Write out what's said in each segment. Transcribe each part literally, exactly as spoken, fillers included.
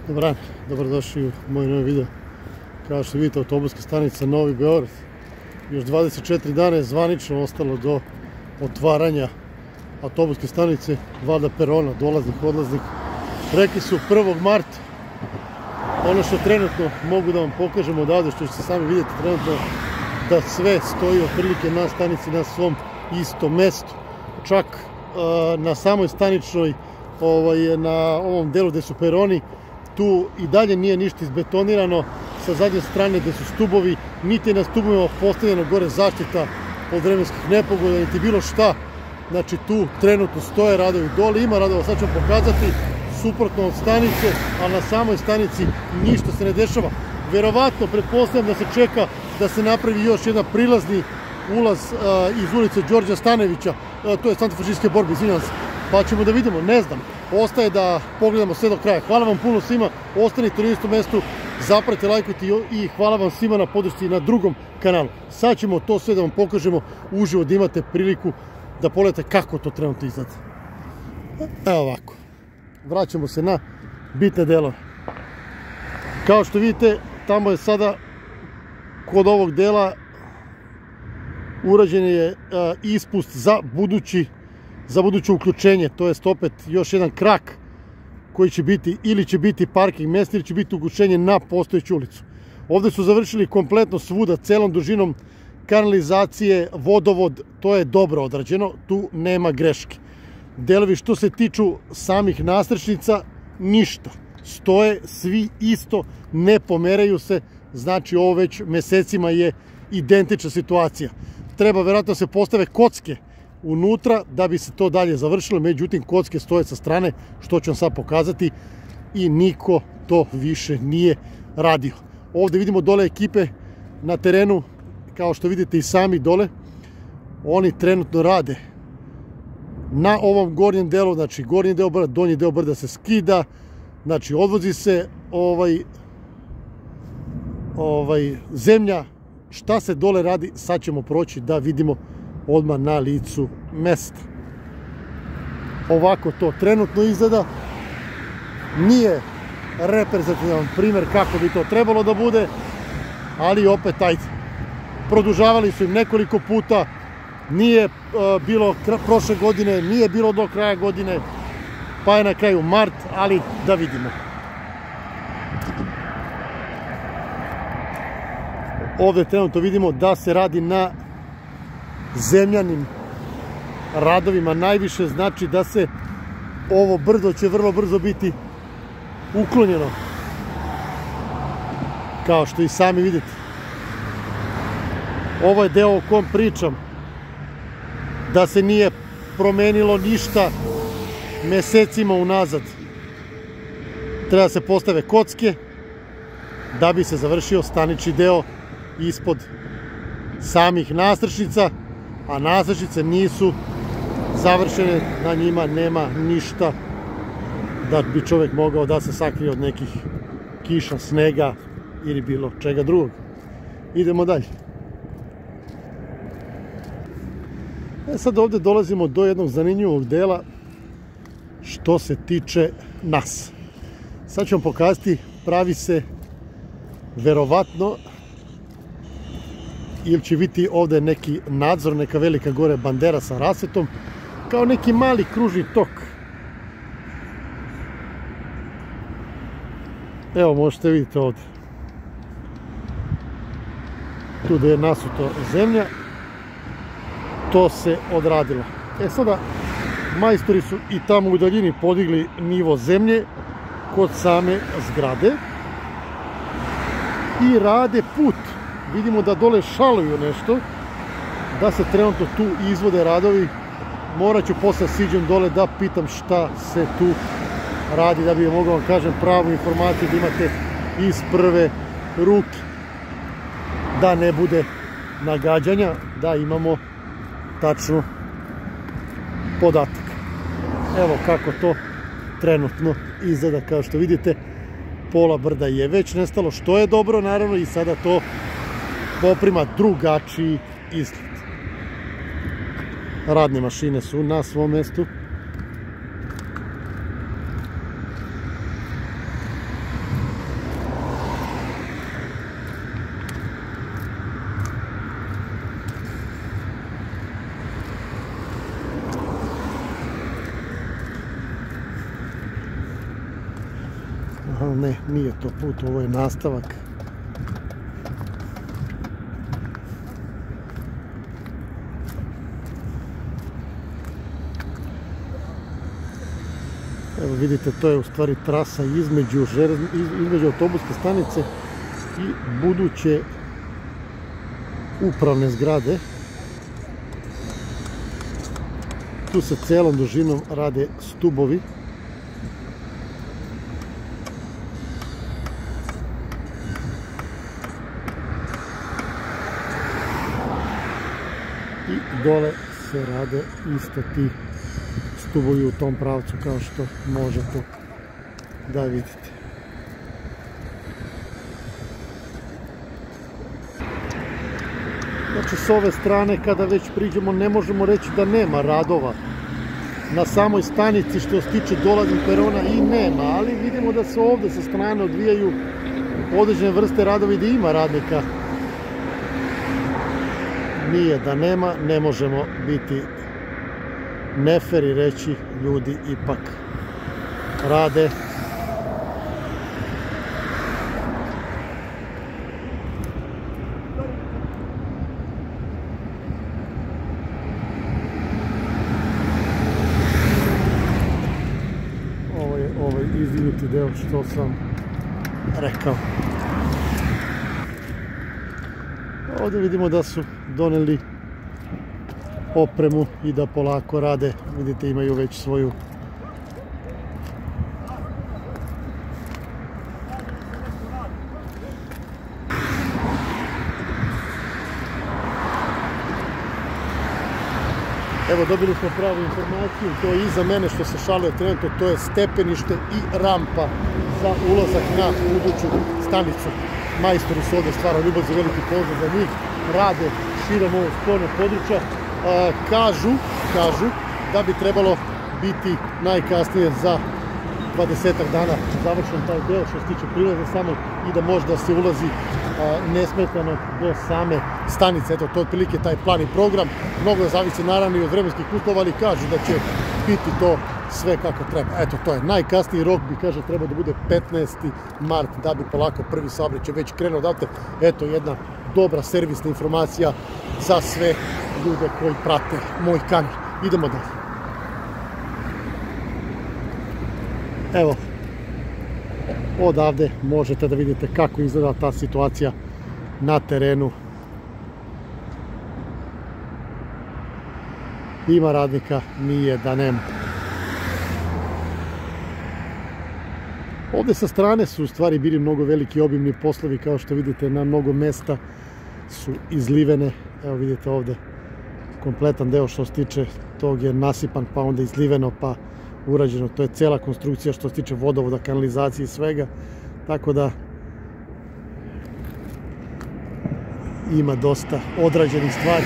Dobar dan, dobrodošli u moj novi video. Kao što vidite, autobuska stanica Novi Beograd. Još dvadeset četiri dana je zvanično ostalo do otvaranja autobuske stanice Valda Perona, dolaznik, odlaznik. Rekli su prvog marta. Ono što trenutno mogu da vam pokažem odavde, što ćete sami vidjeti trenutno, da sve stoji otprilike na stanici na svom istom mestu. Čak na samoj staničnoj, na ovom delu gde su peroni, tu i dalje nije ništa izbetonirano, sa zadnje strane gde su stubovi, niti na stubovima postavljena gore zaštita od vremenskih nepogoda, niti bilo šta. Znači tu trenutno stoje radovi, dole ima radova, sad ću vam pokazati, suprotno od stanice, a na samoj stanici ništa se ne dešava. Verovatno, pretpostavljam da se čeka da se napravi još jedan prilazni ulaz iz ulice Đorđa Stanojevića, to je antifašističke borbe, izvinjam se, pa ćemo da vidimo, ne znam, ostaje da pogledamo sve do kraja. Hvala vam puno svima, ostanite na istom mestu, zapratite, lajkujte i hvala vam svima na podršci na drugom kanalu. Sad ćemo to sve da vam pokažemo uživo, da imate priliku da pogledate kako to trenutno izgleda. Evo ovako, vraćamo se na bitne delove. Kao što vidite, tamo je sada kod ovog dela urađen je ispust za budući za buduće uključenje, to jest opet još jedan krak koji će biti, ili će biti parking mjesto ili će biti uključenje na postojeću ulicu. Ovdje su završili kompletno svuda, celom dužinom kanalizacije, vodovod, to je dobro odrađeno, tu nema greške. Delovi što se tiču samih nastrešnica, ništa. Stoje svi isto, ne pomeraju se, znači ovo već mesecima je identična situacija. Treba vjerojatno se postave kocke unutra da bi se to dalje završilo, međutim kocke stoje sa strane, što ću vam sad pokazati, i niko to više nije radio. Ovdje vidimo dole ekipe na terenu, kao što vidite i sami dole, oni trenutno rade na ovom gornjem delu, znači gornji deo brda, donji deo brda se skida, znači odvozi se ovaj, ovaj, zemlja. Šta se dole radi, sad ćemo proći da vidimo odmah na licu mesta. Ovako to trenutno izgleda. Nije reprezentativan primjer kako bi to trebalo da bude, ali opet ajde. Produžavali su im nekoliko puta, nije bilo prošle godine, nije bilo do kraja godine, pa je na kraju mart, ali da vidimo. Ovdje trenutno vidimo da se radi na zemljanim radovima najviše, znači da se ovo brdo će vrlo brzo biti uklonjeno. Kao što i sami vidite. Ovo je deo o kom pričam, da se nije promenilo ništa mesecima unazad. Treba se postave kocke da bi se završio stanični deo ispod samih nastrešnica, a nastrešnice nisu završene, na njima nema ništa da bi čovjek mogao da se sakrije od nekih kiša, snega ili bilo čega drugog. Idemo dalje. E sad ovdje dolazimo do jednog zanimljivog dela što se tiče nas. Sad ću vam pokazati, pravi se verovatno, ili će biti ovdje neki nadzor, neka velika gore bandera sa rasvetom, kao neki mali kružni tok. Evo, možete vidjeti ovdje. Tu da je nasuto zemlja, to se odradilo. E sada, majstori su i tamo u daljini podigli nivo zemlje kod same zgrade i rade put. Vidimo da dole šaluju nešto, da se trenutno tu izvode radovi. Morat ću posle siđem dole da pitam šta se tu radi, da bi mogao vam kažem pravu informaciju, da imate iz prve ruke, da ne bude nagađanja, da imamo tačno podatak. Evo kako to trenutno izgleda, kao što vidite, pola brda je već nestalo, što je dobro naravno, i sada to poprima drugačiji izgled. Radne mašine su na svom mestu. ali ne, nije to put, ovo je nastavak. Evo vidite, to je u stvari trasa između, između autobuske stanice i buduće upravne zgrade. Tu se celom dužinom rade stubovi. I dole se rade isto ti stubovi u tom pravcu, kao što možete da vidite. Znači, s ove strane kada već priđemo ne možemo reći da nema radova na samoj stanici što se tiče dolaznih perona, i nema, ali vidimo da se ovdje sa strane odvijaju određene vrste radova i da ima radnika. Nije da nema, ne možemo biti nefer i reći ljudi ipak rade. Ovo je ovaj izdignuti deo što sam rekao. Ovdje vidimo da su doneli opremu i da polako rade. Vidite, imaju već svoju evo, dobili smo pravu informaciju. To je iza mene što se šaluje trenutno, to je stepenište i rampa za ulazak na buduću stanicu. Majstori su ovdje stvarno ljubazni, veliki pozdrav za njih. Rade širom ovog spornog područja. Kažu, kažu da bi trebalo biti najkasnije za dvadesetak dana završen taj deo što se tiče prilaza samo i da može da se ulazi nesmetano do same stanice. Eto, to je otprilike taj plan i program. Mnogo je zavisi naravno i od vremenskih uslova, ali kažu da će biti to sve kako treba. Eto, to je najkasniji rok, bi kaže treba da bude petnaesti mart, da bi polako prvi saobraćaj već krenuo odatle. Eto, jedna dobra servisna informacija za sve ljude koji prate moj kanal. Idemo dalje. Evo, odavde možete da vidite kako izgleda ta situacija na terenu. Ima radnika, nije da nema. Ovdje sa strane su u stvari bili mnogo veliki obimni poslovi, kao što vidite na mnogo mesta su izlivene. Evo vidite ovdje kompletan deo što se tiče tog je nasipan, pa onda izliveno, pa urađeno. To je cela konstrukcija što se tiče vodovoda, kanalizacije i svega. Tako da ima dosta odrađenih stvari.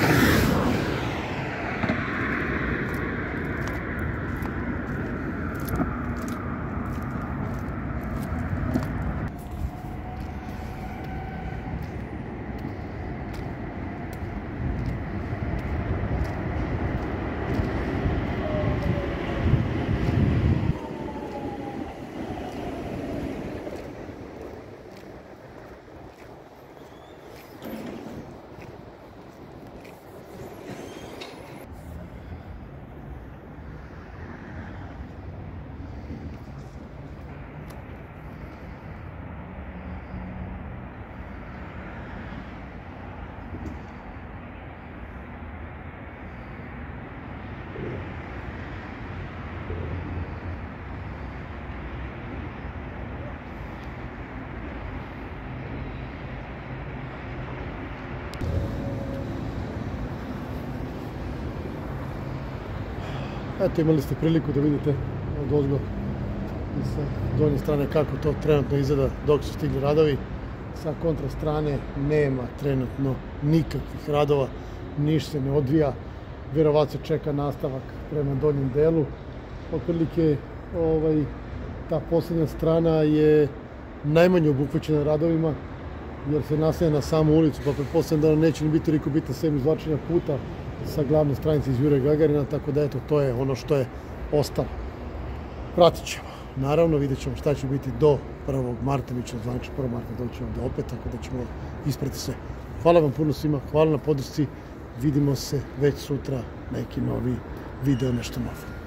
Eto, imali ste priliku da vidite od ozgo i sa donje strane kako to trenutno izgleda dok su stigli radovi. Sa kontra strane nema trenutno nikakvih radova, ništa se ne odvija, vjerovatno se čeka nastavak prema donjem delu. Otprilike ovaj, ta posljednja strana je najmanje obuhvaćena radovima jer se naslanja na samu ulicu, pa pretpostavljam da neće ni biti toliko bitno sem izvlačenja puta sa glavne stranice iz Jure Gagarina, tako da eto, to je ono što je ostalo. Pratit ćemo. Naravno, vidjet ćemo šta će biti do prvog marta, mi ćemo zvanično prvog marta doći ovdje opet, tako da ćemo isprati sve. Hvala vam puno svima, hvala na podršci, vidimo se već sutra, neki novi video, nešto novo.